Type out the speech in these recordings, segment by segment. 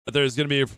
there's gonna be.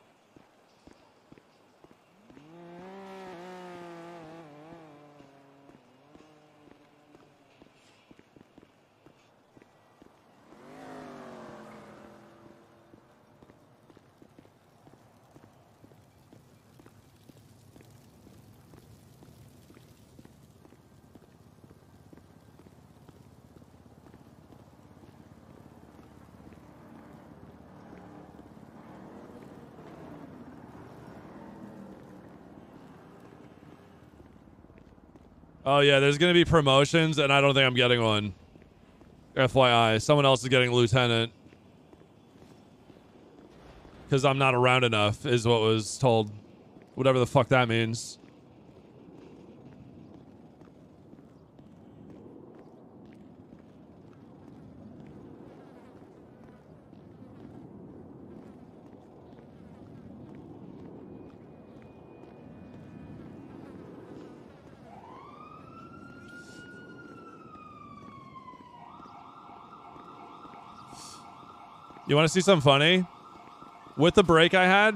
Oh yeah, there's gonna be promotions, and I don't think I'm getting one. FYI, someone else is getting lieutenant because I'm not around enough, is what was told. Whatever the fuck that means. You want to see something funny? With the break I had,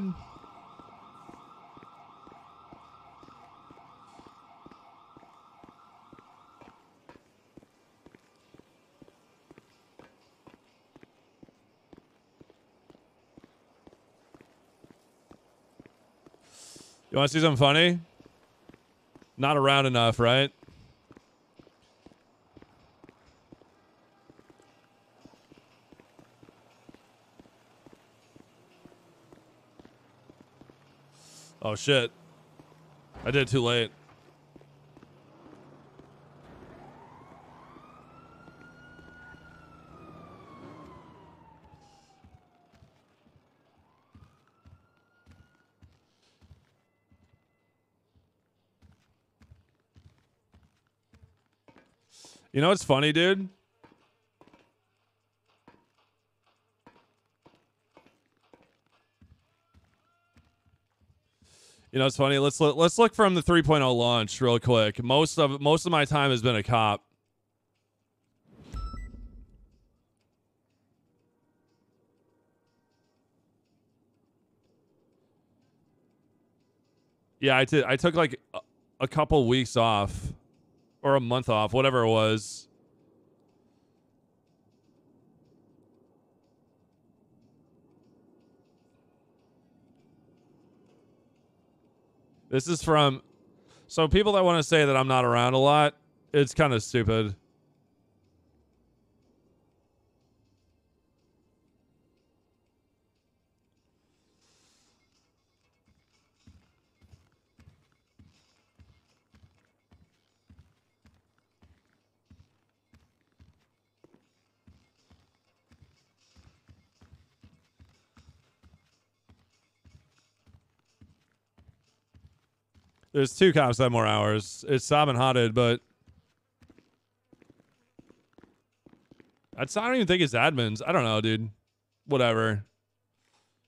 you want to see something funny? Not around enough, right? Oh shit. I did it too late. You know what's funny, dude? You know, it's funny. Let's look from the 3.0 launch real quick. Most of my time has been a cop. Yeah, I took like a couple weeks off or a month off, whatever it was. This is from so people that want to say that I'm not around a lot, it's kind of stupid. There's two cops that have more hours. It's Sob and Hotted, but I don't even think it's admins. I don't know, dude. Whatever.